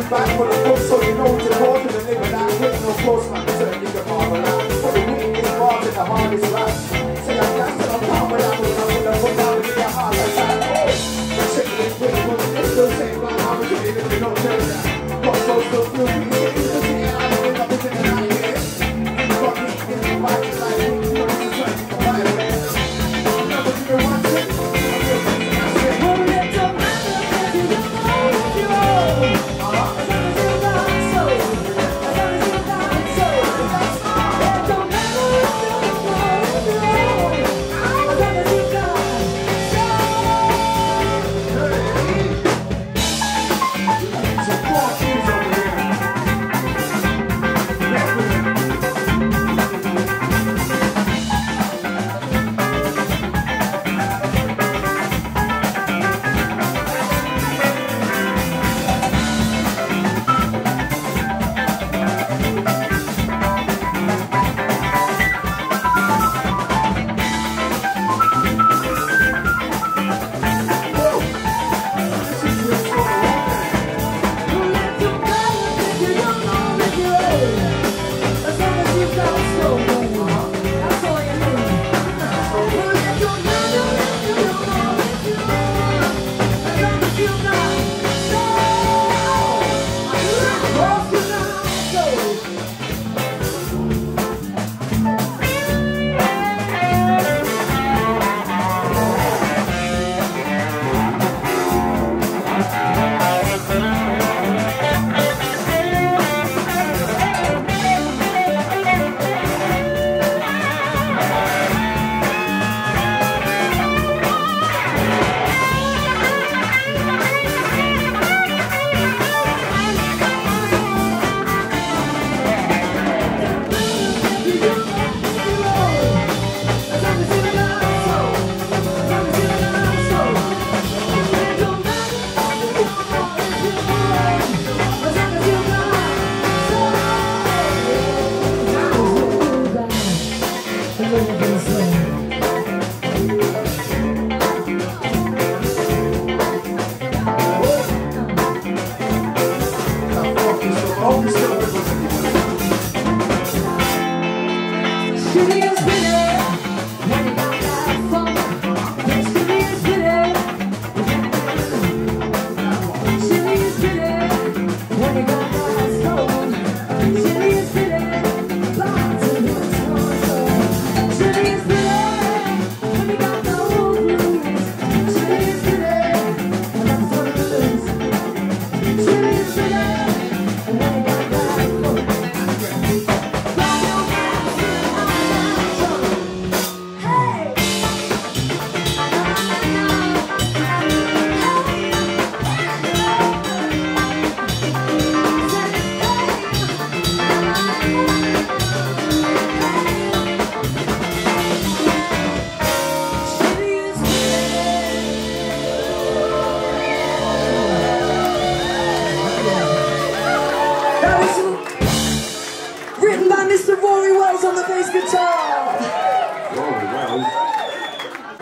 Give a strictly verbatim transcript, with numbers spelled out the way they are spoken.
back for the book, so you know to go to the nigga that with no postman, turn you can marvel out. For the weakest part and the hardest rap. Say I'm gas till I'm calm without me, I'm gonna put down with your heart like that. Check it, wait, but it's still saying right now, but you even don't tell that. Got so still feel me, it's the thing, and I don't think I'm in the night here. You got me in the body like me, you know, it's twenty for my way. Never do you want it, I'm your face, and I say, oh, it don't matter, baby, you know what you owe. Mister Rory Wells on the bass guitar. Rory Wells.